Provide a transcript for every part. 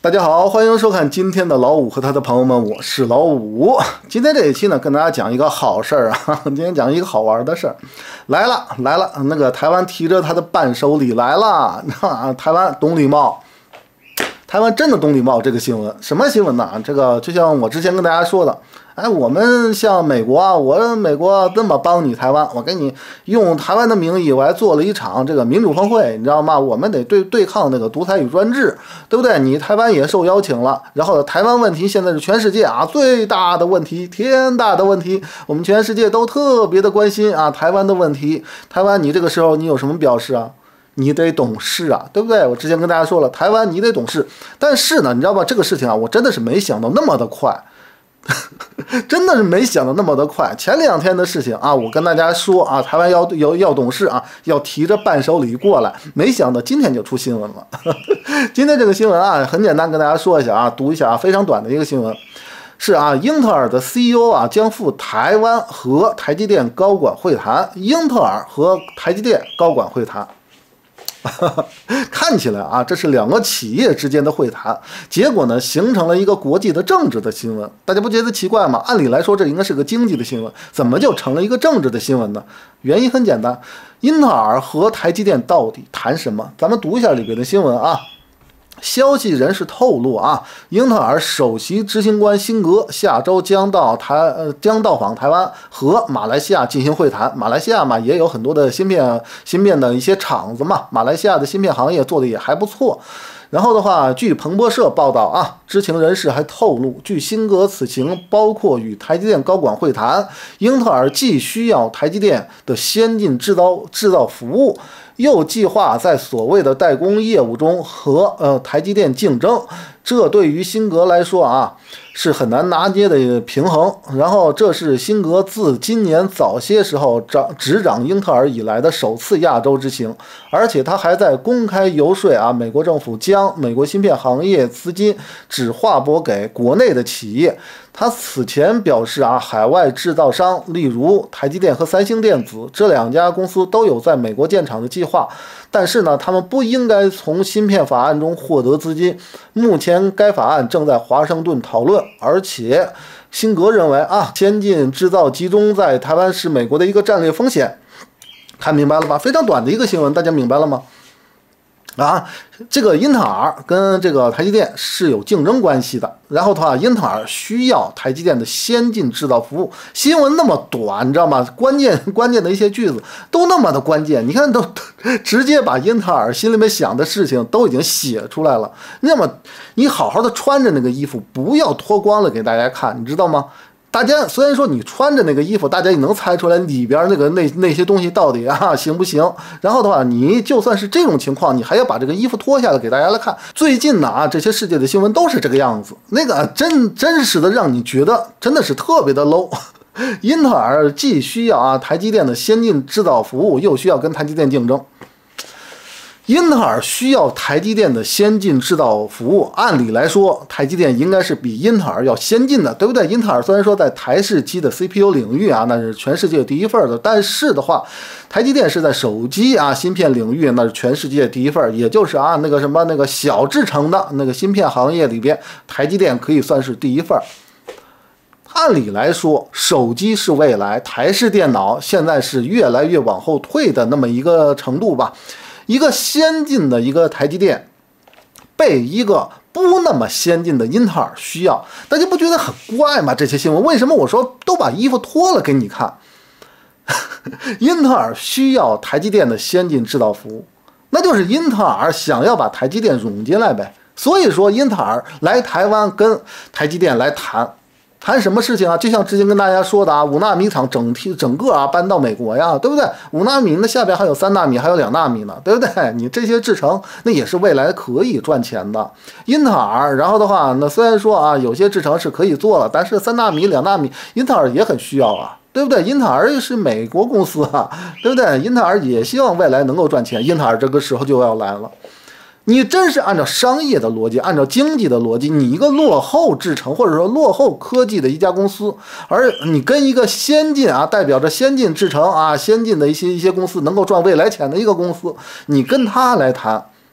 大家好，欢迎收看今天的老五和他的朋友们，我是老五。今天这一期呢，跟大家讲一个好事儿啊，今天讲一个好玩的事儿。来了，那个台湾提着他的伴手礼来了，台湾懂礼貌。台湾真的懂礼貌，这个新闻什么新闻呢？这个就像我之前跟大家说的，我们像美国啊，我美国这么帮你台湾，我给你用台湾的名义，我还做了一场这个民主峰会，你知道吗？我们得对抗那个独裁与专制，对不对？你台湾也受邀请了，然后台湾问题现在是全世界啊最大的问题，天大的问题，我们全世界都特别的关心啊台湾的问题。台湾，你这个时候你有什么表示啊？你得懂事啊，对不对？我之前跟大家说了，台湾你得懂事。但是呢，你知道吧？这个事情啊，我真的是没想到那么的快，真的是没想到那么的快。前2天的事情啊，我跟大家说啊，台湾要懂事啊，要提着伴手礼过来，没想到今天就出新闻了。今天这个新闻啊，很简单，跟大家说一下啊，读一下啊，非常短的一个新闻。是啊，英特尔的 CEO 啊将赴台湾和台积电高管会谈。英特尔和台积电高管会谈。看起来啊，这是2个企业之间的会谈，结果呢，形成了一个国际的政治的新闻。大家不觉得奇怪吗？按理来说，这应该是个经济的新闻，怎么就成了一个政治的新闻呢？原因很简单，英特尔和台积电到底谈什么？咱们读一下里边的新闻啊。消息人士透露啊，英特尔首席执行官辛格下周将到访台湾和马来西亚进行会谈。马来西亚嘛，也有很多的芯片的一些厂子嘛，马来西亚的芯片行业做的也还不错。然后的话，据彭博社报道啊，知情人士还透露，据辛格此行包括与台积电高管会谈。英特尔既需要台积电的先进制造服务，又计划在所谓的代工业务中和台积电竞争。这对于辛格来说啊，是很难拿捏的平衡。然后，这是辛格自今年早些时候执掌英特尔以来的首次亚洲之行，而且他还在公开游说啊，美国政府将美国芯片行业资金只划拨给国内的企业。他此前表示啊，海外制造商，例如台积电和三星电子这2家公司都有在美国建厂的计划，但是呢，他们不应该从芯片法案中获得资金。目前该法案正在华盛顿讨论，而且辛格认为啊，先进制造集中在台湾是美国的一个战略风险。看明白了吧？非常短的一个新闻，大家明白了吗？这个英特尔跟这个台积电是有竞争关系的，然后的话，英特尔需要台积电的先进制造服务。新闻那么短，你知道吗？关键的一些句子都那么的关键，你看都直接把英特尔心里面想的事情都已经写出来了。那么你好好的穿着那个衣服，不要脱光了给大家看，你知道吗？大家虽然说你穿着那个衣服，大家也能猜出来里边那些东西到底行不行。然后的话，你就算是这种情况，你还要把这个衣服脱下来给大家来看。最近呢这些世界的新闻都是这个样子，那个真实的让你觉得真的是特别的 low。英特尔既需要台积电的先进制造服务，又需要跟台积电竞争。英特尔需要台积电的先进制造服务，按理来说，台积电应该是比英特尔要先进的，对不对？英特尔虽然说在台式机的 CPU 领域那是全世界第一份的，但是的话，台积电是在手机芯片领域那是全世界第一份，也就是那个小制程的那个芯片行业里边，台积电可以算是第一份。按理来说，手机是未来，台式电脑现在是越来越往后退的那么一个程度吧。一个先进的一个台积电被一个不那么先进的英特尔需要，大家不觉得很怪吗？这些新闻为什么我说都把衣服脱了给你看？英特尔需要台积电的先进制造服务，那就是英特尔想要把台积电融进来呗。所以说，英特尔来台湾跟台积电来谈什么事情啊？就像之前跟大家说的5纳米厂整个搬到美国呀，对不对？5纳米那下边还有3纳米，还有2纳米呢，对不对？你这些制程那也是未来可以赚钱的。英特尔，然后的话，那虽然说有些制程是可以做了，但是3纳米、2纳米，英特尔也很需要啊，对不对？英特尔是美国公司对不对？英特尔也希望未来能够赚钱，英特尔这个时候就要来了。你真是按照商业的逻辑，按照经济的逻辑，你一个落后制程或者说落后科技的一家公司，而你跟一个先进代表着先进制程先进的一些公司能够赚未来钱的一个公司，你跟他来谈，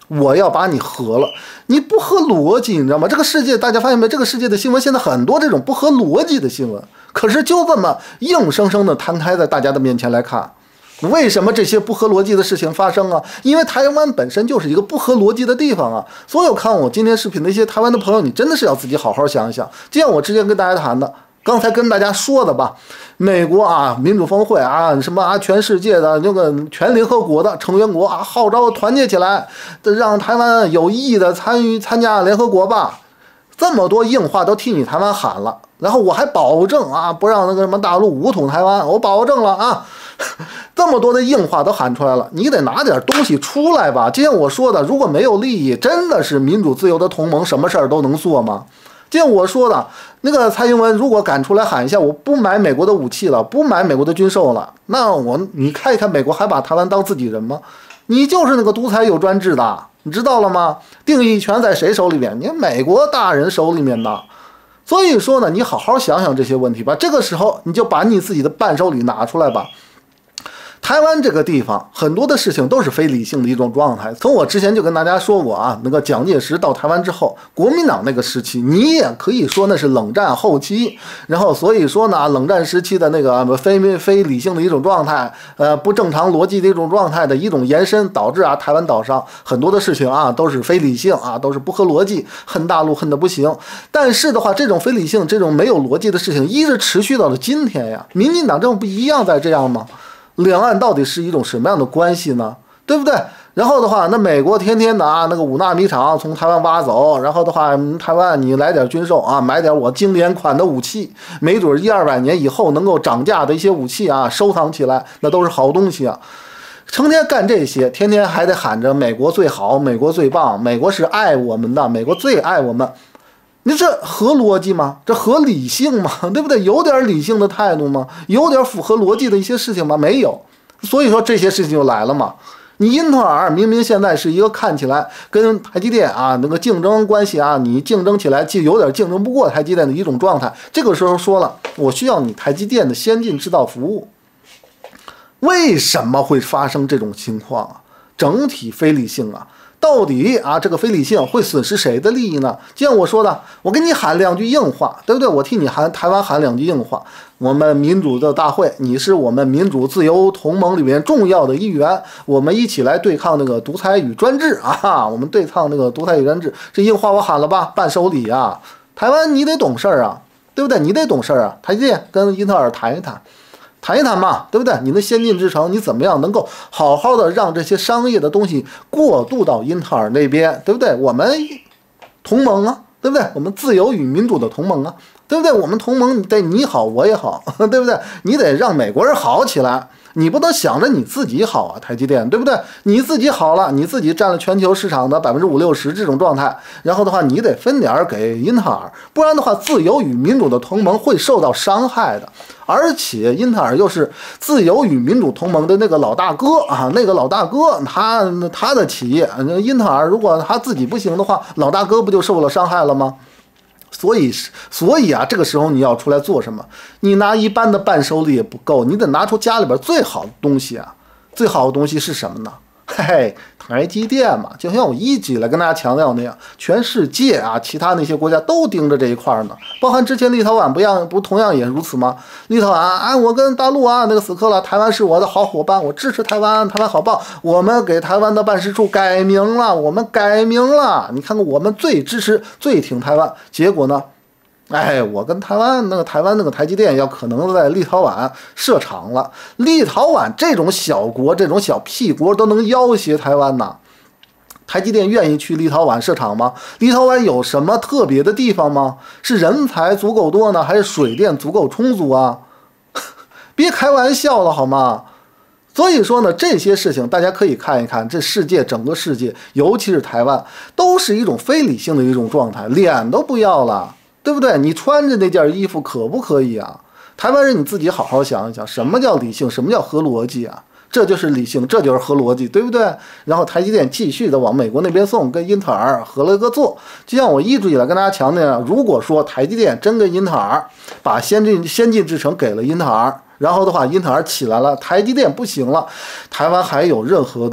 我要把你合了，你不合逻辑，你知道吗？这个世界大家发现没？这个世界的新闻现在很多这种不合逻辑的新闻，可是就这么硬生生的摊开在大家的面前来看。为什么这些不合逻辑的事情发生啊？因为台湾本身就是一个不合逻辑的地方啊！所有看我今天视频的一些台湾的朋友，你真的是要自己好好想一想。就像我之前跟大家谈的，刚才跟大家说的吧，美国啊，民主峰会啊，什么啊，全世界的那个全联合国的成员国啊，号召团结起来，让台湾有意义的参加联合国吧。这么多硬话都替你台湾喊了，然后我还保证啊，不让那个什么大陆武统台湾，我保证了啊。这么多的硬话都喊出来了，你得拿点东西出来吧。就像我说的，如果没有利益，真的是民主自由的同盟，什么事儿都能做吗？就像我说的，那个蔡英文如果敢出来喊一下，我不买美国的武器了，不买美国的军售了，那你看一看，美国还把台湾当自己人吗？你就是那个独裁有专制的，你知道了吗？定义权在谁手里面？你美国大人手里面的。所以说呢，你好好想想这些问题吧。这个时候你就把你自己的伴手礼拿出来吧。台湾这个地方很多的事情都是非理性的一种状态。从我之前就跟大家说过啊，那个蒋介石到台湾之后，国民党那个时期，你也可以说那是冷战后期。然后所以说呢，冷战时期的那个非理性的一种状态，不正常逻辑的一种状态的一种延伸，导致啊台湾岛上很多的事情啊都是非理性啊，都是不合逻辑，恨大陆恨得不行。但是的话，这种非理性、这种没有逻辑的事情一直持续到了今天呀。民进党政府不一样在这样吗？两岸到底是一种什么样的关系呢？对不对？然后的话，那美国天天的啊，那个五纳米厂从台湾挖走，然后的话，台湾你来点军售啊，买点我经典款的武器，没准100-200年以后能够涨价的一些武器啊，收藏起来，那都是好东西啊。成天干这些，天天还得喊着美国最好，美国最棒，美国是爱我们的，美国最爱我们。你这合逻辑吗？这合理性吗？对不对？有点理性的态度吗？有点符合逻辑的一些事情吗？没有。所以说这些事情就来了嘛。你英特尔明明现在是一个看起来跟台积电啊那个竞争关系啊，你竞争起来就有点竞争不过台积电的一种状态。这个时候说了，我需要你台积电的先进制造服务。为什么会发生这种情况啊？整体非理性啊。到底啊，这个非理性会损失谁的利益呢？就像我说的，我给你喊两句硬话，对不对？我替你台湾喊两句硬话。我们民主的大会，你是我们民主自由同盟里面重要的一员，我们一起来对抗那个独裁与专制啊！我们对抗那个独裁与专制，这硬话我喊了吧，伴手礼啊！台湾你得懂事儿啊，对不对？你得懂事儿啊！台积电跟英特尔谈一谈。谈一谈嘛，对不对？你的先进制程，你怎么样能够好好的让这些商业的东西过渡到英特尔那边，对不对？我们同盟啊，对不对？我们自由与民主的同盟啊，对不对？我们同盟得你好我也好，对不对？你得让美国人好起来，你不能想着你自己好啊，台积电，对不对？你自己好了，你自己占了全球市场的50%-60%这种状态，然后的话你得分点给英特尔，不然的话自由与民主的同盟会受到伤害的。而且英特尔又是自由与民主同盟的那个老大哥啊，那个老大哥他的企业，英特尔如果他自己不行的话，老大哥不就受了伤害了吗？所以啊，这个时候你要出来做什么？你拿一般的伴手礼也不够，你得拿出家里边最好的东西啊！最好的东西是什么呢？嘿嘿，台积电嘛，就像我一直以来跟大家强调那样，全世界啊，其他那些国家都盯着这一块呢，包含之前立陶宛不同样也如此吗？立陶宛啊，我跟大陆啊那个死磕了，台湾是我的好伙伴，我支持台湾，台湾好棒，我们给台湾的办事处改名了，我们改名了，你看看我们最支持最挺台湾，结果呢？哎，我跟台湾那个台积电要可能在立陶宛设厂了。立陶宛这种小国，这种小屁国都能要挟台湾呐。台积电愿意去立陶宛设厂吗？立陶宛有什么特别的地方吗？是人才足够多呢，还是水电足够充足啊？别开玩笑了好吗？所以说呢，这些事情大家可以看一看，这整个世界，尤其是台湾，都是一种非理性的一种状态，脸都不要了。对不对？你穿着那件衣服可不可以啊？台湾人你自己好好想一想，什么叫理性，什么叫合逻辑啊？这就是理性，这就是合逻辑，对不对？然后台积电继续的往美国那边送，跟英特尔合了个作。就像我一直以来跟大家强调，如果说台积电真跟英特尔把先进制程给了英特尔，然后的话英特尔起来了，台积电不行了，台湾还有任何的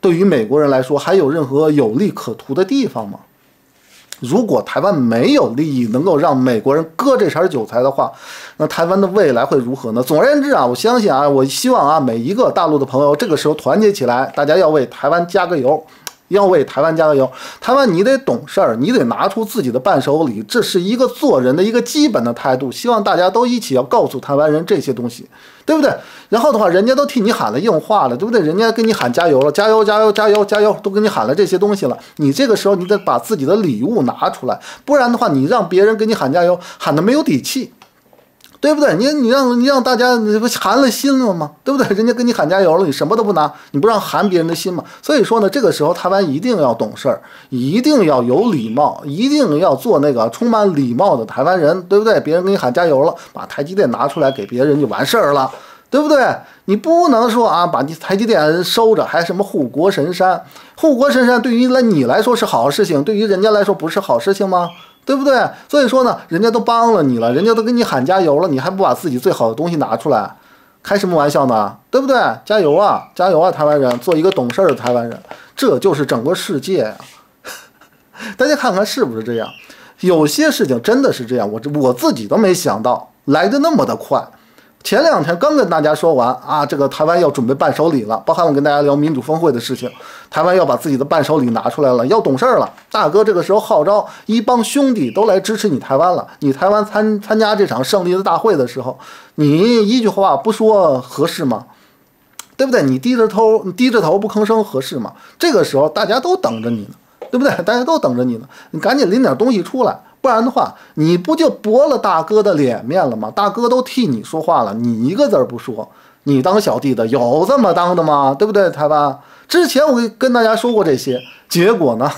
对于美国人来说还有任何有利可图的地方吗？如果台湾没有利益能够让美国人割这茬韭菜的话，那台湾的未来会如何呢？总而言之啊，我相信啊，我希望啊，每一个大陆的朋友这个时候团结起来，大家要为台湾加个油。要为台湾加个油，台湾你得懂事儿，你得拿出自己的伴手礼，这是一个做人的一个基本的态度。希望大家都一起要告诉台湾人这些东西，对不对？然后的话，人家都替你喊了硬话了，对不对？人家跟你喊加油了，加油加油加油加油，都跟你喊了这些东西了。你这个时候你得把自己的礼物拿出来，不然的话，你让别人给你喊加油，喊的没有底气。对不对？你让大家你不寒了心了吗？对不对？人家跟你喊加油了，你什么都不拿，你不让寒别人的心吗？所以说呢，这个时候台湾一定要懂事儿，一定要有礼貌，一定要做那个充满礼貌的台湾人，对不对？别人给你喊加油了，把台积电拿出来给别人就完事儿了，对不对？你不能说啊，把你台积电收着，还什么护国神山？护国神山对于你来说是好事情，对于人家来说不是好事情吗？对不对？所以说呢，人家都帮了你了，人家都给你喊加油了，你还不把自己最好的东西拿出来，开什么玩笑呢？对不对？加油啊，加油啊，台湾人，做一个懂事的台湾人，这就是整个世界呀、大家看看是不是这样？有些事情真的是这样，我自己都没想到来得那么的快。前2天刚跟大家说完啊，这个台湾要准备伴手礼了，包含我跟大家聊民主峰会的事情，台湾要把自己的伴手礼拿出来了，要懂事了。大哥这个时候号召一帮兄弟都来支持你台湾了，你台湾参加这场胜利的大会的时候，你一句话不说合适吗？对不对？你低着头不吭声合适吗？这个时候大家都等着你呢，对不对？大家都等着你呢，你赶紧拎点东西出来。不然的话，你不就驳了大哥的脸面了吗？大哥都替你说话了，你一个字不说，你当小弟的有这么当的吗？对不对？台湾之前我跟大家说过这些，结果呢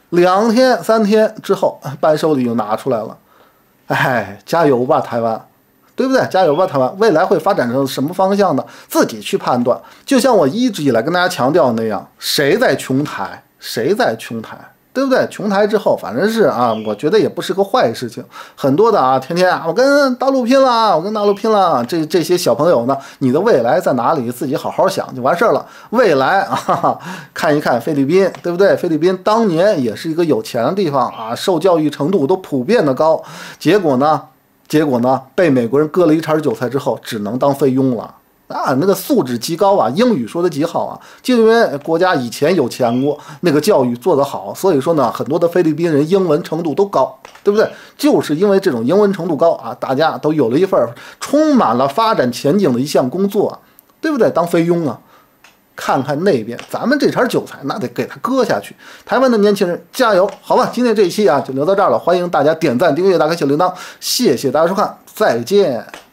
，2天3天之后，伴手礼就拿出来了。哎，加油吧，台湾，对不对？加油吧，台湾，未来会发展成什么方向呢？自己去判断。就像我一直以来跟大家强调的那样，谁在穷台，谁在穷台。对不对？穷台之后，反正是啊，我觉得也不是个坏事情。很多的啊，天天啊，我跟大陆拼了，我跟大陆拼了。这些小朋友呢，你的未来在哪里？自己好好想就完事儿了。未来啊，看一看菲律宾，对不对？菲律宾当年也是一个有钱的地方啊，受教育程度都普遍的高。结果呢，被美国人割了一茬韭菜之后，只能当菲佣了。啊，那个素质极高啊，英语说的极好啊，就因为国家以前有钱过，那个教育做得好，所以说呢，很多的菲律宾人英文程度都高，对不对？就是因为这种英文程度高啊，大家都有了一份充满了发展前景的一项工作，对不对？当菲佣啊，看看那边，咱们这茬韭菜那得给它割下去。台湾的年轻人加油，好吧？今天这一期啊就聊到这儿了，欢迎大家点赞、订阅、打开小铃铛，谢谢大家收看，再见。